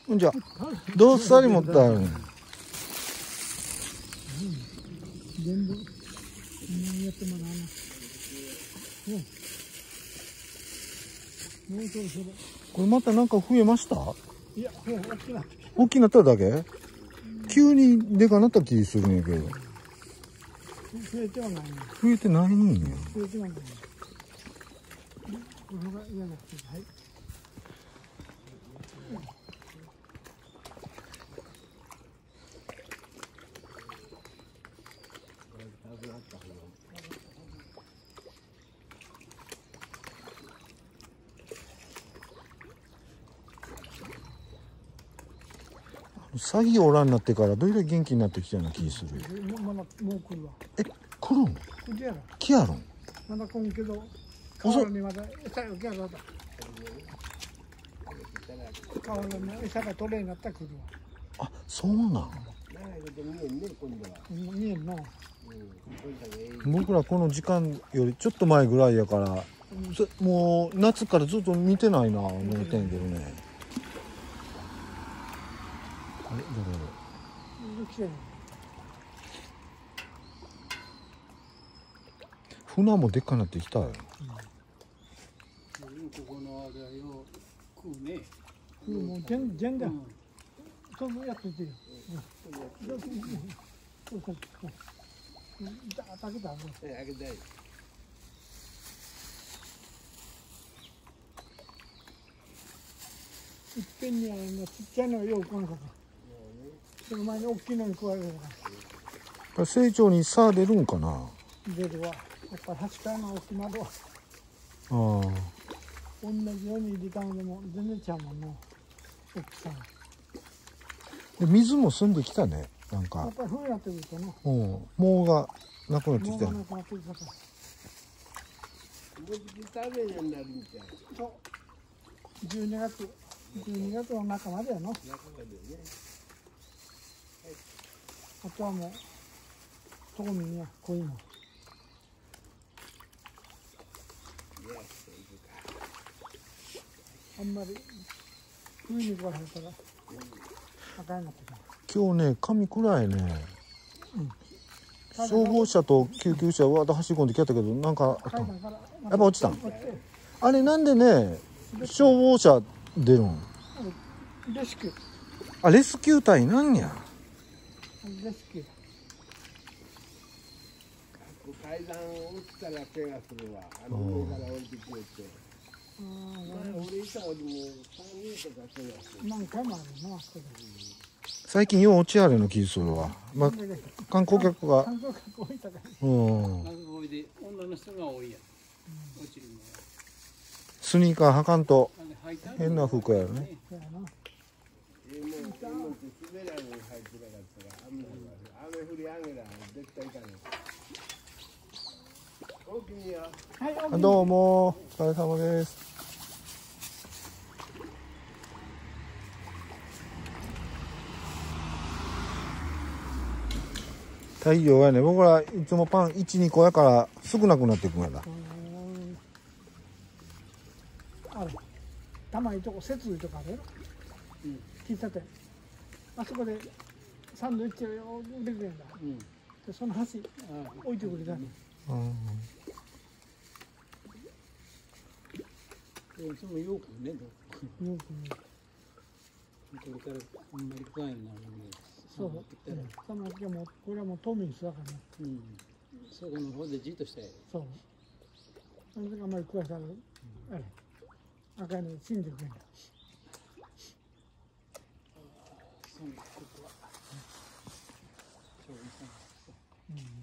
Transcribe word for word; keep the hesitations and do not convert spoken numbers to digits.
じゃどっさり持ってある。 全部何やってもらうな。もうそろそろ。 これまたなんか増えました？ いや、大きな。 大きくなっただけ？急にでかなった気するんやけど。 増えてはないね。 増えてないんや。 増えてはないね。これが嫌な人。はい。 詐欺おらんなってからどれだけ元気になってきたような気する。 もうまだもう来るわ。 え、来るん？ 来るやろ。 来やろん。 まだ来んけど、川原にまだ餌が来やろだ。川原に餌が取れになったら来るわ。 あ、そうなん。 見えんな。 僕らこの時間よりちょっと前ぐらいやから、そもう夏からずっと見てないな思ってんけどね。あれどれどれ。 来てる。 船もでっかなってきたよ。 ここのあれはよ食うね。 もう全全然。そうやっててよ。そうそうそう。だだけだもん。 え、あげたい。 いっぺんにあのちっちゃいのはよく来なかった。その前に大きいのに食われるから。 成長に差出るんかな。 出るわ。やっぱり端からの大きなのは。 ああ。 同じように入れたのでも全然ちゃうもんな。大きさが。 で水も澄んできたね。なんか。 やっぱり冬になってくるとな。 うん。藻がなくなってきた。 藻がなくなってきたから。そう。じゅうにがつ、じゅうにがつの中までやの。中までね。あとはもう、とこみにはこういうの。あんまり冬に食われたら赤いなってくる。 今日ね、髪暗いね。うん、消防車と救急車わーっと走り込んできやったけど、なんかあった。やっぱ落ちたん。あれなんでね、消防車出るん？ レスキュー。 あ、レスキュー隊なんや。 レスキュー。 階段を落ちたら怪我するわ。あの上から降りてくれて。前俺いた俺もさんにんとか怪我する。 何回もあるな。 最近よう落ちあるの気するわ。まあ、観光客が。 観光客多いから。 うん。 女の人が多いや。落ちるのは。 スニーカー履かんと変な服やろね。どうもお疲れ様です。太陽やね。僕らいつもパンいち、にこやから少なくなっていくんやだ。 ある。たまにとこ設備とかあるよ。うん。喫茶店。あそこでサンドイッチを売れてくれんだ。うん。でその箸置いてくれた。うん。 そのよくね。よくね。これからあんまり怖いな。 そう。その時はもうこれはもう冬眠しだからね。 うん。そこの方でじっとしたい。そう。 その時あんまり食わしたらあれ。赤いの死んでくれんだ。そういうことは。